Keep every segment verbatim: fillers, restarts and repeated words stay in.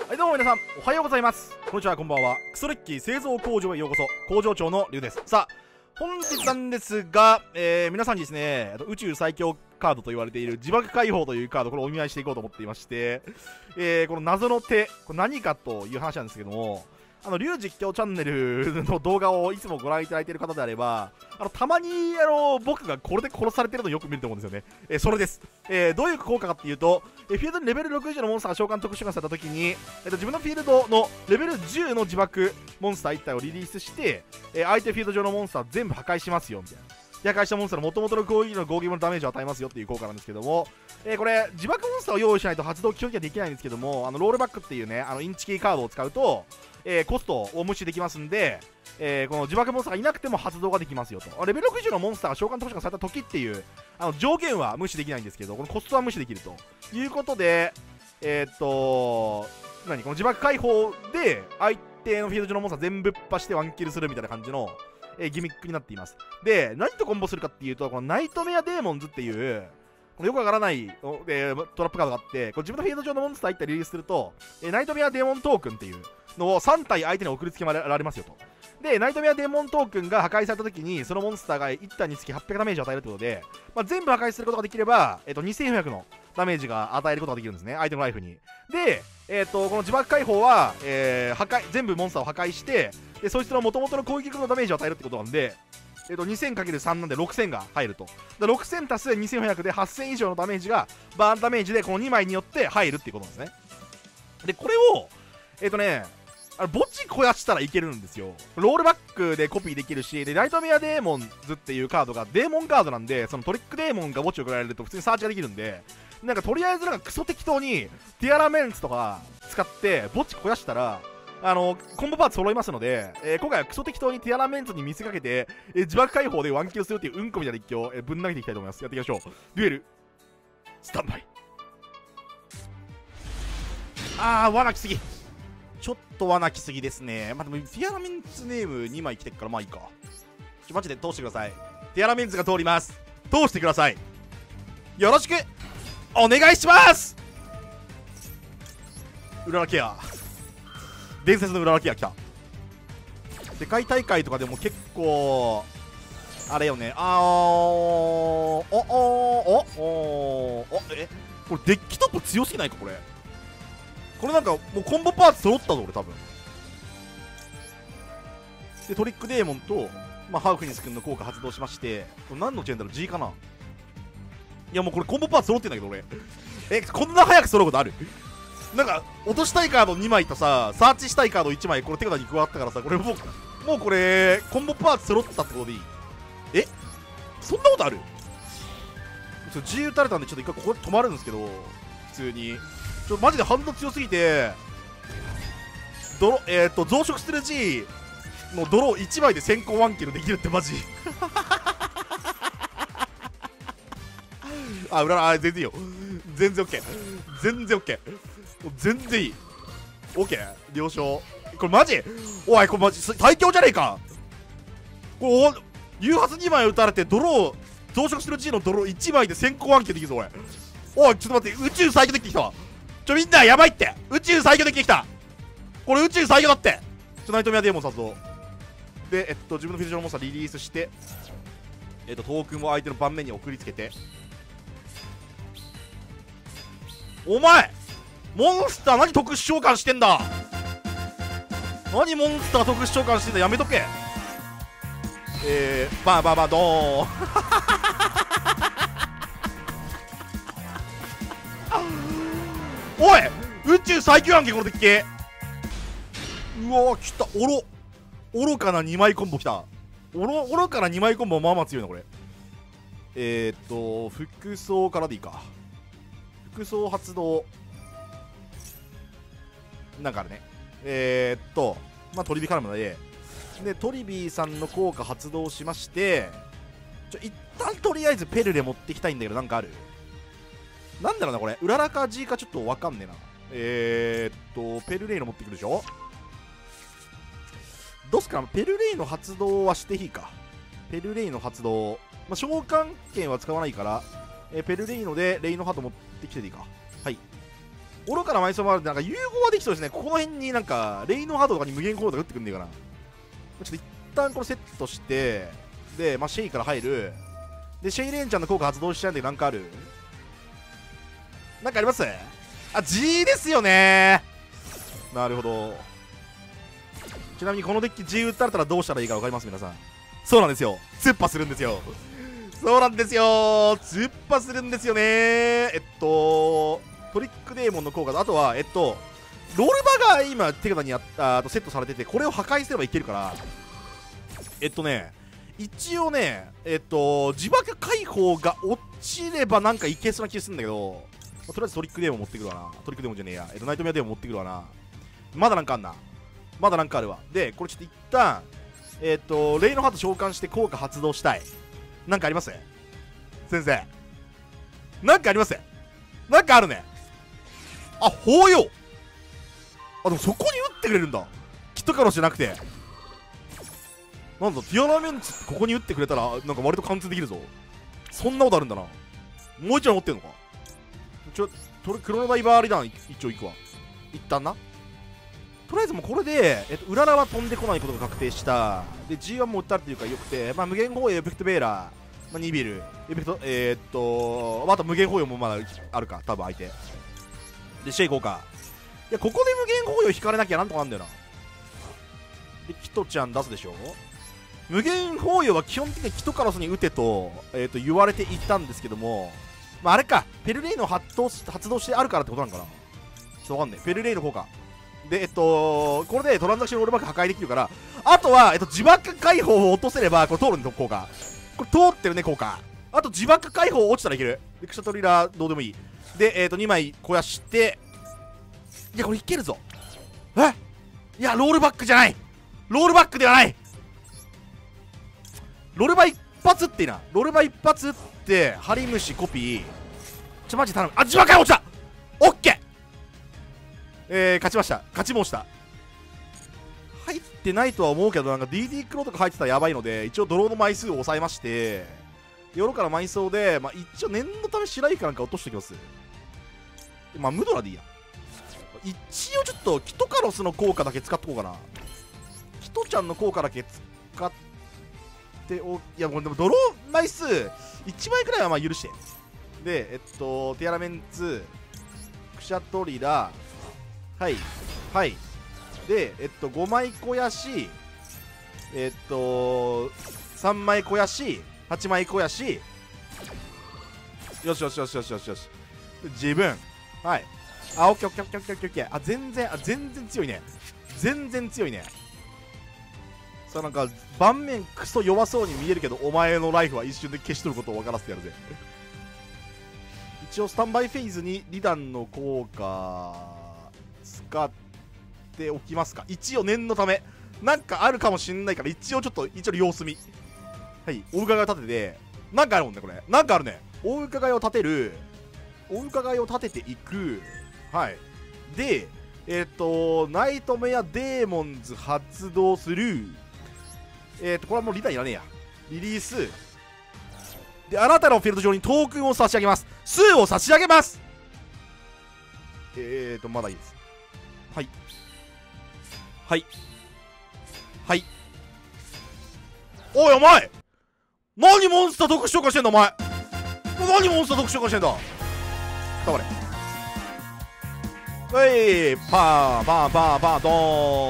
はい、どうも皆さん、おはようございます。こんにちは、こんばんは。クソレッキー製造工場へようこそ。工場長のリュウです。さあ、本日なんですが、えー、皆さんにですね、宇宙最強カードと言われている自爆解放というカード、これをお見舞いしていこうと思っていまして、えー、この謎の手、これ何かという話なんですけども、あの、リュウ実況チャンネルの動画をいつもご覧いただいている方であれば、あの、たまに、あの、僕がこれで殺されてるのをよく見ると思うんですよね。えー、それです。えー、どういう効果かっていうと、えー、フィールドにレベルろく以上のモンスターが召喚特殊化された時に、えーと、自分のフィールドのレベルじゅうの自爆モンスターいち体をリリースして、えー、相手フィールド上のモンスター全部破壊しますよ、みたいな。破壊したモンスターの元々の攻撃の合撃のダメージを与えますよっていう効果なんですけども、えー、これ、自爆モンスターを用意しないと発動基本的にはできないんですけども、あのロールバックっていうね、あのインチキーカードを使うと、えー、コストを無視できますんで、えー、この自爆モンスターがいなくても発動ができますよと。レベルろく以上のモンスターが召喚特殊化された時っていうあの上限は無視できないんですけど、このコストは無視できるということで、えー、っと何この自爆解放で相手のフィールド上のモンスター全部ぶっ破してワンキルするみたいな感じの、えー、ギミックになっています。で、何とコンボするかっていうと、このナイトメアデーモンズっていうこのよくわからない、えー、トラップカードがあって、これ自分のフィールド上のモンスターいち体リリースすると、えー、ナイトメアデーモントークンっていうのをさん体相手に送りつけられますよと。で、ナイトメアデーモントークンが破壊された時に、そのモンスターがいち体につきはっぴゃくダメージを与えるということで、まあ、全部破壊することができれば、えー、とにせんよんひゃくのダメージが与えることができるんですね、相手のライフに。で、えー、とこの自爆解放は、えー、破壊全部モンスターを破壊して、でそいつの元々の攻撃力のダメージを与えるってことなんで、えー、と にせんかけるさん なんでろくせんが入ると。でろくせん足すにせんよんひゃくではっせん以上のダメージがバーンダメージでこのにまいによって入るっていうことなんですね。で、これを、えっ、ー、とね、あの墓地肥やしたらいけるんですよ。ロールバックでコピーできるし、でナイトメアデーモンズっていうカードがデーモンカードなんで、そのトリックデーモンが墓地を送られると普通にサーチができるんで、なんかとりあえずなんかクソ適当にティアラメンツとか使って墓地肥やしたら、あのコンボパーツ揃いますので、えー、今回はクソ適当にティアラメンツに見せかけて、えー、自爆解放でワンキルするっていううんこみたいな一挙を、えー、ぶん投げていきたいと思います。やっていきましょう。デュエルスタンバイ。あー、罠来すぎ。ちょっと罠来すぎですね。まあ、でもティアラメンツネームにまい来てっからまあいいか。ちょマジで通してください。ティアラメンツが通ります。通してください。よろしくお願いします。ウララケア、伝説のウララケア来た。世界大会とかでも結構あれよね。あーおおおおおえこれデッキトップ強すぎないか。これこれなんかもうコンボパーツ揃ったぞ俺多分。でトリックデーモンと、まあ、ハーフニス君の効果発動しまして、これ何のチェーンだろう。 G かな。いやもうこれコンボパーツ揃ってんだけど俺、えこんな早く揃うことある？なんか落としたいカードにまいとさ、サーチしたいカードいちまいこれ手札に加わったからさ、これもうもうこれコンボパーツ揃ったってことでいい？えそんなことある？ちょっと G 打たれたんでちょっと一回ここで止まるんですけど、普通にちょマジで反応強すぎて、ドロえっ、ー、と増殖してる G のドローいちまいで先行ワンキルできるってマジあ、裏あ全然いいよ。全然 OK。全然 OK。全然いい。OK。了承。これマジおい、これマジ最強じゃねえか。これ、誘発にまい打たれて、ドロー、増殖してる G のドローいちまいで先行ワンキルできるぞ、おい。おい、ちょっと待って、宇宙最強できてきたわ。ちょ、みんな、やばいって。宇宙最強できてきた。これ宇宙最強だって。ちょ、ナイトメアデーモン発動。で、えっと、自分のフィールド上のモンスターリリースして、えっと、トークンを相手の盤面に送りつけて、お前モンスター何特殊召喚してんだ。何モンスター特殊召喚してんだ。やめとけ。えー、バーバーバードーンおい宇宙最強やんけこのデッキ。うわー来た。おろ愚かなにまいコンボ来た。おろ愚かなにまいコンボまあまあ強いなこれ。えー、っと服装からでいいか。服装発動なんかあるね。えー、っとまあトリビーカラムででトリビーさんの効果発動しまして、ちょ一旦とりあえずペルレ持ってきたいんだけど、なんかある？なんだろうなこれ。ウララか G かちょっとわかんねえな。えー、っとペルレイの持ってくるでしょ。どうすか。ペルレイの発動はしていいか。ペルレイの発動、まあ、召喚権は使わないから、えー、ペルレイノでレイノハート持ってきてでいいか。はい。 愚かな埋葬もあるんで、なんか融合はできそうですね。ここの辺になんかレイノハードとかに無限コードとか打ってくんねえかな。ちょっと一旦これセットして、で、まあ、シェイから入る。で、シェイレンちゃんの効果発動しちゃうんで、なんかあるなんかあります？あ、G ですよねー。なるほど。ちなみにこのデッキ G 打たれたらどうしたらいいか分かります皆さん。そうなんですよ。突破するんですよ。そうなんですよ。突破するんですよね。えっと、トリックデーモンの効果と、あとは、えっと、ロールバが今手札にあったとセットされてて、これを破壊すればいけるから、えっとね、一応ね、えっと、自爆解放が落ちればなんかいけそうな気がするんだけど、とりあえずトリックデーモン持ってくるわな。トリックデーモンじゃねえや。えっと、ナイトメアデーモン持ってくるわな。まだなんかあんな。まだなんかあるわ。で、これちょっと一旦、えっと、レイノハート召喚して効果発動したい。なんかあります先生。なんかありますなんかあるね。あ、包容。あ、でもそこに打ってくれるんだ。キットカロスじゃなくて。なんだ、ティアラメンツここに打ってくれたら、なんか割と貫通できるぞ。そんなことあるんだな。もう一枚持ってんのか。ちょ、とれ、クロノダイバーリダン一応行くわ。一旦な。とりあえずもうこれで、えっと、うららは飛んでこないことが確定した。で、ジーワン も打ったっていうかよくて、まあ、無限放映、エフェクトベーラー、まあ、ニビル、エフェクト、えー、っと、あと無限放映もまだあるか、多分相手。で、シェイ効果。いや、ここで無限放映を引かれなきゃなんとかなんだよな。で、キトちゃん出すでしょ。無限放映は基本的にキトカロスに打てと、えー、っと、言われていたんですけども、まあ、あれか、ペルレイの発動し発動してあるからってことなのかな。ちょっとわかんねえ。ペルレイの効果。で、えっと、これでトランザクションロールバック破壊できるから、あとは、えっと、自爆解放を落とせれば、これ通るんだ、効果。これ通ってるね、効果。あと、自爆解放落ちたらいける。で、クシャトリラーどうでもいい。で、えっと、にまい肥やして、いや、これいけるぞ。えいや、ロールバックじゃない。ロールバックではない。ロールバ一発っていいな。ロールバ一発って、ハリムシコピー。ちょ、マジ頼む。あ、自爆解放落ちた。オッケー。えー、勝ちました。勝ちもした。入ってないとは思うけど、なんか ディーディー クローとか入ってたらやばいので、一応ドローの枚数を抑えまして、夜から埋葬で、まあ、一応念のため白雪かなんか落としておきます。まあ、ムドラでいいや。一応ちょっと、キトカロスの効果だけ使っとこうかな。キトちゃんの効果だけ使ってお、いや、もうでもドロー枚数、いちまいくらいはまあ許して。で、えっと、ティアラメンツ、クシャトリラ、はいはいでえっとごまい肥やしえっとさんまい肥やしはちまい肥やしよしよしよしよしよしよし自分はいあオッケーオッケーオッケーオッケーオッケーあ全然あ全然強いね全然強いねさあなんか盤面クソ弱そうに見えるけどお前のライフは一瞬で消し取ることを分からせてやるぜ一応スタンバイフェーズにリダンの効果使っておきますか一応念のためなんかあるかもしんないから一応ちょっと一応様子見はいお伺いを立ててなんかあるもんねこれなんかあるねお伺いを立てるお伺いを立てていくはいでえっ、ー、とナイトメアデーモンズ発動するえっ、ー、とこれはもうリターンいらねえやリリースであなたのフィールド上にトークンを差し上げます数を差し上げますえっ、ー、とまだいいですはいはいはいおいお前何モンスター特殊召喚してんだお前何モンスター特殊召喚してんだ黙れはいパーパーパーパード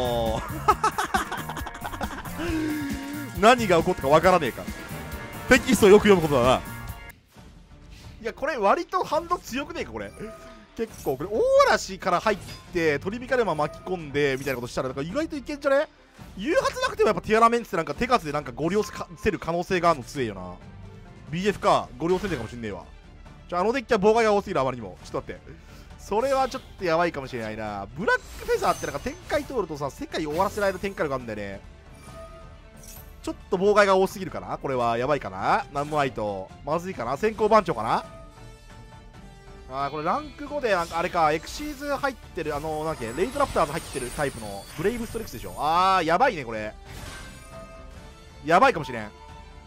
ーン何が起こったかわからねえかテキストをよく読むことだないやこれ割と反応強くねえかこれ結構これ大嵐から入ってトリビカルマ巻き込んでみたいなことしたらなんか意外といけんじゃね言うはずなくてもやっぱティアラメンツってなんか手数でなんかご利用せる可能性があるの強いよな ビーエフ かご利用せんねえかもしんねえわちょあのデッキは妨害が多すぎるあまりにもちょっと待ってそれはちょっとやばいかもしれないなブラックフェザーってなんか展開通るとさ世界を終わらせられる展開力あるんだよねちょっと妨害が多すぎるかなこれはやばいかななんもないとまずいかな先行番長かなあーこれランクごでなんかあれかエクシーズ入ってるあのなんだっけレイトラプターズ入ってるタイプのブレイブストリックスでしょあーやばいねこれやばいかもしれん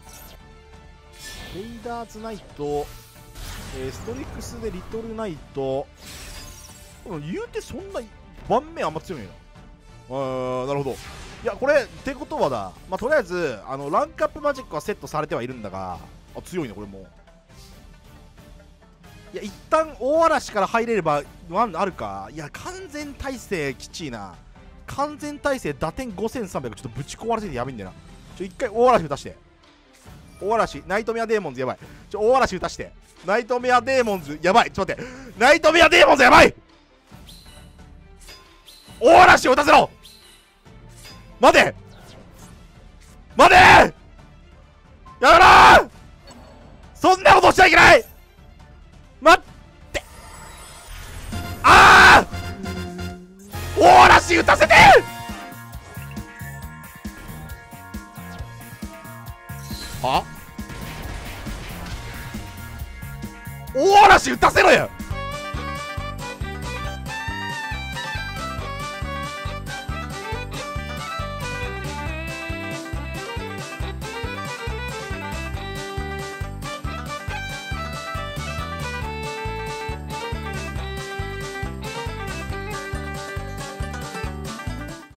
レイダーズナイト、えー、ストリックスでリトルナイト言うてそんな盤面あんま強いんやな。あー、なるほど。いやこれってことはだ、まあ、とりあえずあのランクアップマジックはセットされてはいるんだが、あ強いねこれも。いや一旦大嵐から入れればワンあるか。いや完全耐性きちいな。完全耐性打点ごせんさんびゃくちょっとぶち壊れててやべえんだよな。ちょ一回大嵐打たして。大嵐ナイトメアデーモンズやばい。ちょ大嵐打たして。ナイトメアデーモンズやばい。ちょっと待って、ナイトメアデーモンズやばい。大嵐を打たせろ。待て待てやめろー。そんなことしちゃいけない。待ってああ大嵐打たせて。は大嵐打たせろよ。